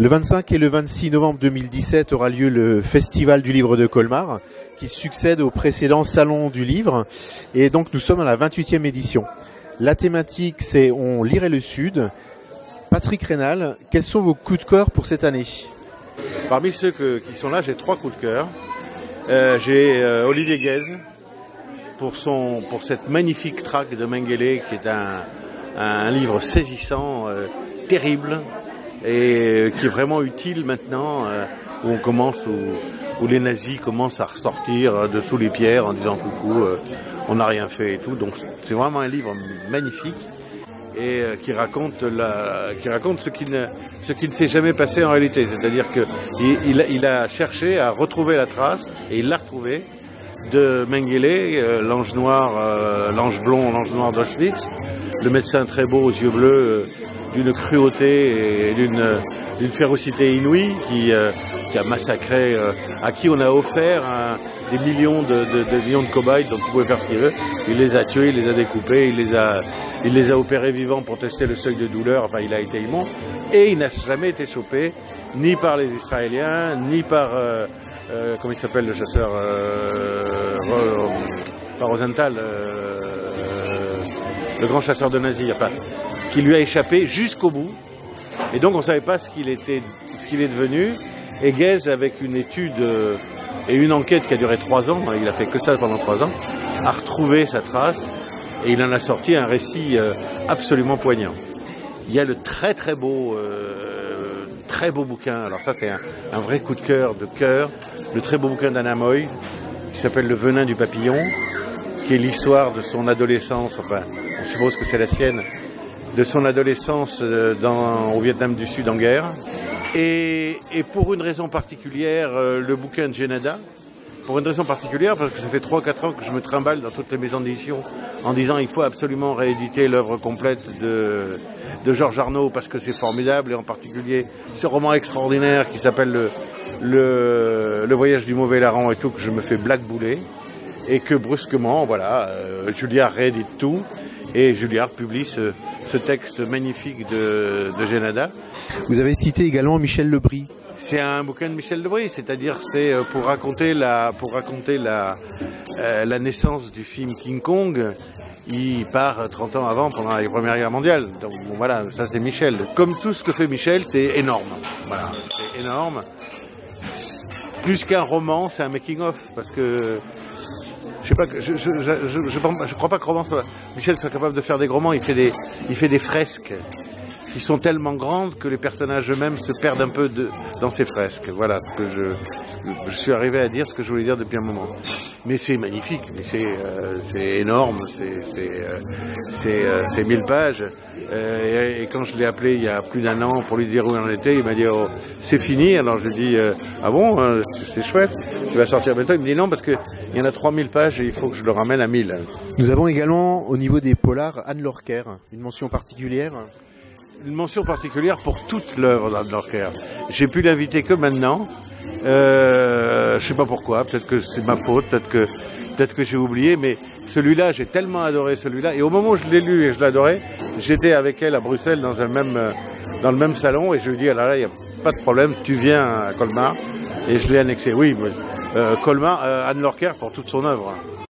Le 25 et le 26 novembre 2017 aura lieu le Festival du Livre de Colmar, qui succède au précédent Salon du Livre. Et donc nous sommes à la 28e édition. La thématique, c'est On lirait le Sud. Patrick Rénal, quels sont vos coups de cœur pour cette année? Parmi ceux qui sont là, j'ai 3 coups de cœur. J'ai Olivier Guèze pour cette magnifique traque de Mengele, qui est un livre saisissant, terrible, et qui est vraiment utile maintenant, où les nazis commencent à ressortir de sous les pierres en disant coucou, on n'a rien fait et tout. Donc c'est vraiment un livre magnifique et qui raconte ce qui ne s'est jamais passé en réalité. C'est-à-dire que il a cherché à retrouver la trace, et il l'a retrouvé, de Mengele, l'ange noir, l'ange blond, l'ange noir d'Auschwitz, le médecin très beau aux yeux bleus, d'une cruauté et d'une férocité inouïe, qui a massacré, à qui on a offert des millions de cobayes, donc il pouvait faire ce qu'il veut. Il les a tués, il les a découpés, il les a opérés vivants pour tester le seuil de douleur. Enfin, il a été immonde, et il n'a jamais été chopé, ni par les Israéliens, ni par comment il s'appelle le chasseur, par Rosenthal, le grand chasseur de nazis, enfin, qui lui a échappé jusqu'au bout. Et donc on ne savait pas ce qu'il est devenu. Et Guèze, avec une étude et une enquête qui a duré 3 ans, il a fait que ça pendant 3 ans, a retrouvé sa trace, et il en a sorti un récit absolument poignant. Il y a le très beau bouquin, alors ça c'est un vrai coup de cœur, le très beau bouquin d'Anna Moy, qui s'appelle Le venin du papillon, qui est l'histoire de son adolescence, enfin on suppose que c'est la sienne, de son adolescence au Vietnam du Sud en guerre. Et pour une raison particulière, le bouquin de Genada, pour une raison particulière, parce que ça fait 3-4 ans que je me trimballe dans toutes les maisons d'édition en disant il faut absolument rééditer l'œuvre complète de Georges Arnaud, parce que c'est formidable, et en particulier ce roman extraordinaire qui s'appelle le voyage du mauvais larron et tout, que je me fais blackbouler, et que brusquement, voilà, Julliard réédite tout, et Julliard publie ce texte magnifique de Genada. Vous avez cité également Michel Lebris. C'est un bouquin de Michel Lebris, c'est-à-dire c'est pour raconter la naissance du film King Kong. Il part 30 ans avant, pendant la Première Guerre mondiale. Donc bon, voilà, ça c'est Michel. Comme tout ce que fait Michel, c'est énorme. Voilà, c'est énorme. Plus qu'un roman, c'est un making-of, parce que je sais pas, je crois pas que Michel soit capable de faire des romans. Il fait des fresques qui sont tellement grandes que les personnages eux-mêmes se perdent un peu dans ces fresques. Voilà ce que je suis arrivé à dire, ce que je voulais dire depuis un moment. Mais c'est magnifique, mais c'est énorme, c'est 1000 pages. Et quand je l'ai appelé il y a plus d'1 an pour lui dire où il en était, il m'a dit oh, c'est fini. Alors je lui ai dit ah bon, c'est chouette, tu vas sortir bientôt. Il me dit non, parce qu'il y en a 3000 pages et il faut que je le ramène à 1000. Nous avons également au niveau des polars Anne Lorker, une mention particulière. Une mention particulière pour toute l'œuvre d'Anne Lorker. J'ai pu l'inviter que maintenant. Je sais pas pourquoi, peut-être que c'est ma faute, peut-être que j'ai oublié, mais celui-là, j'ai tellement adoré celui-là. Et au moment où je l'ai lu et je l'adorais, j'étais avec elle à Bruxelles dans le même salon, et je lui ai dit, ah là, il n'y a pas de problème, tu viens à Colmar, et je l'ai annexé. Oui, Colmar, Anne Lorker pour toute son œuvre.